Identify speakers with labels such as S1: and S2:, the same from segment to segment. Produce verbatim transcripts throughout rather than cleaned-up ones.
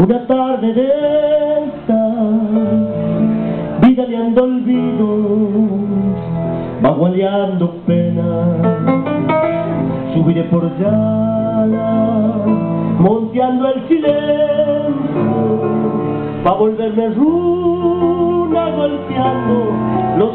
S1: Una tarde de esta, vida leando olvidos, bagualeando penas, subiré por llanas, monteando el silencio, pa' volverme runa golpeando los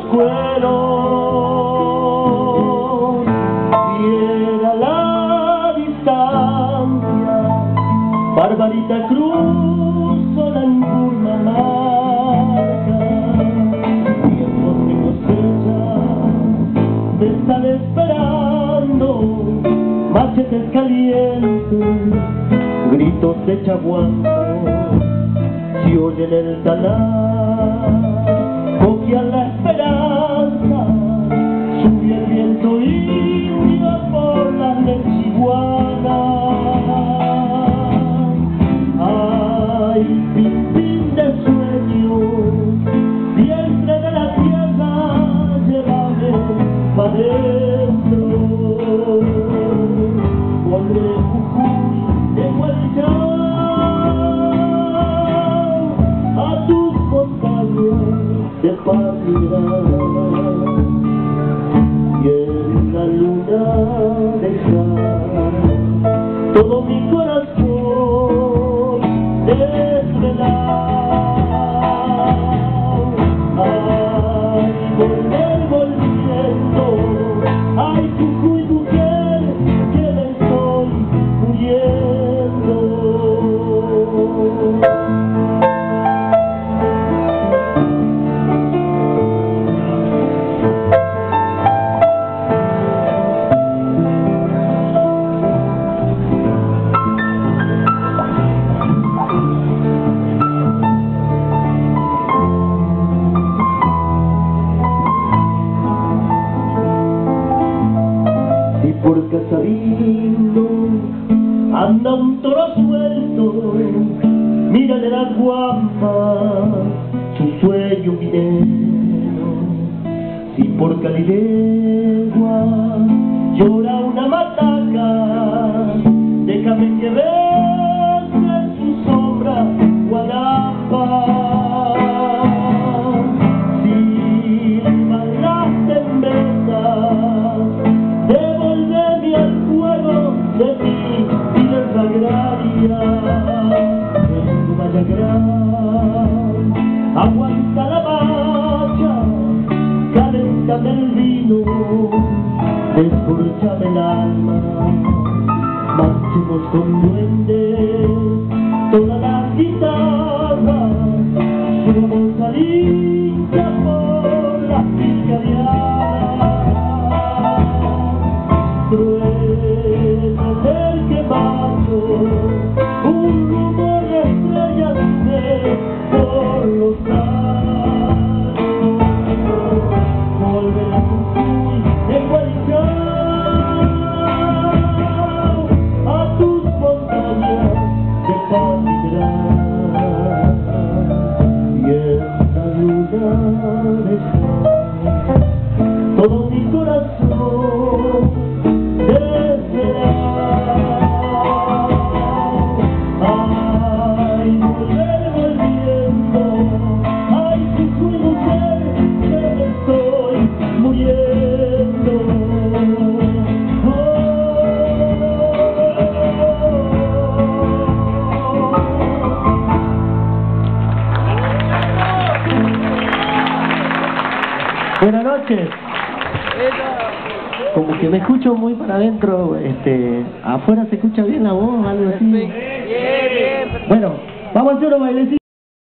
S1: cueros. Y era la distancia, Barbarita cruzo la encurma marca, tiempos de cosecha me están esperando, machetes calientes, gritos de chaguanzo, si oyen el talar, coquean la esperanza, sube el viento indio por las lechiguanas. Ay, pimpín de sueños, vientre de la tierra, llévame pa' dentro. Volveré Jujuy de Huaychao a tus montañas de patria, y en la luna dejar todo mi corazón desvelado. Ay, volver volviendo, ay, Jujuy mujer, que me estoy muriendo. Por Casarino anda un toro suelto, mira de la guampa su sueño minero. Si por Calilegua llora una mataca, déjame que bese su sombra guarapa. Si bailaste en besas, devolveme al fuego de mi vida sagraria. En Vallagrán aguanta la marcha, caléntame el vino, descorchame el alma, marchemos con duendes, todas las guitarras, subamos a lincha por las picariadas. Trueno del que macho, un rumor de estrellas ve por los altos. Volver a Jujuy de Huaychao a tus montañas de patria, y en la luna dejar todo mi corazón desvelado. Ay, volver volviendo, ay, Jujuy mujer, que me estoy muriendo. Oh, buenas noches. Como que me escucho muy para adentro, este, afuera se escucha bien la voz, algo así. Bueno, vamos a hacer un bailecito.